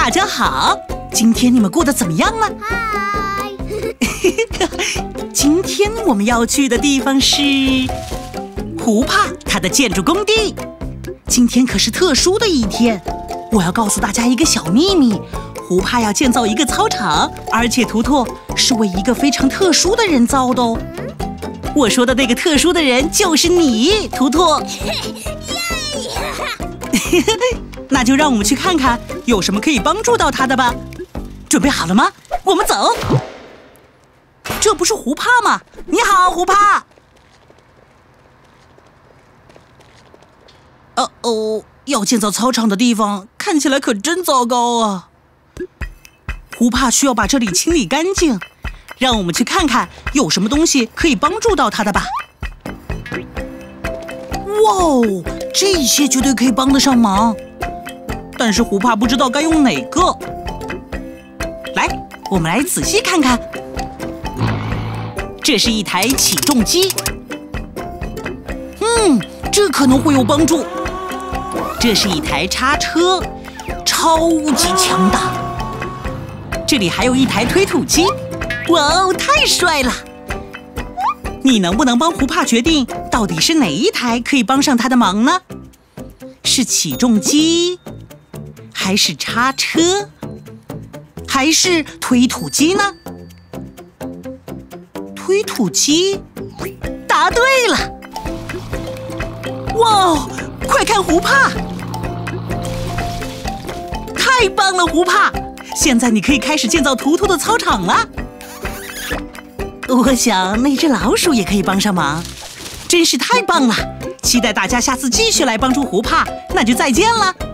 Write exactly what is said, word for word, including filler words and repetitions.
大家好，今天你们过得怎么样呢？ 嗨！ 今天我们要去的地方是胡帕他的建筑工地。今天可是特殊的一天，我要告诉大家一个小秘密：胡帕要建造一个操场，而且图图是为一个非常特殊的人造的哦。我说的那个特殊的人就是你，图图。那就让我们去看看有什么可以帮助到他的吧。准备好了吗？我们走。这不是胡帕吗？你好，胡帕。哦哦，要建造操场的地方看起来可真糟糕啊。胡帕需要把这里清理干净，让我们去看看有什么东西可以帮助到他的吧。哇哦，这些绝对可以帮得上忙，但是胡帕不知道该用哪个。来，我们来仔细看看。这是一台起重机，嗯，这可能会有帮助。这是一台叉车，超级强大。这里还有一台推土机，哇哦，太帅了！你能不能帮胡帕决定到底是哪一台可以帮上他的忙呢？是起重机，还是叉车，还是推土机呢？推土机，答对了！哇哦，快看胡帕！太棒了，胡帕！现在你可以开始建造图图的操场了。我想那只老鼠也可以帮上忙，真是太棒了！期待大家下次继续来帮助胡帕，那就再见了。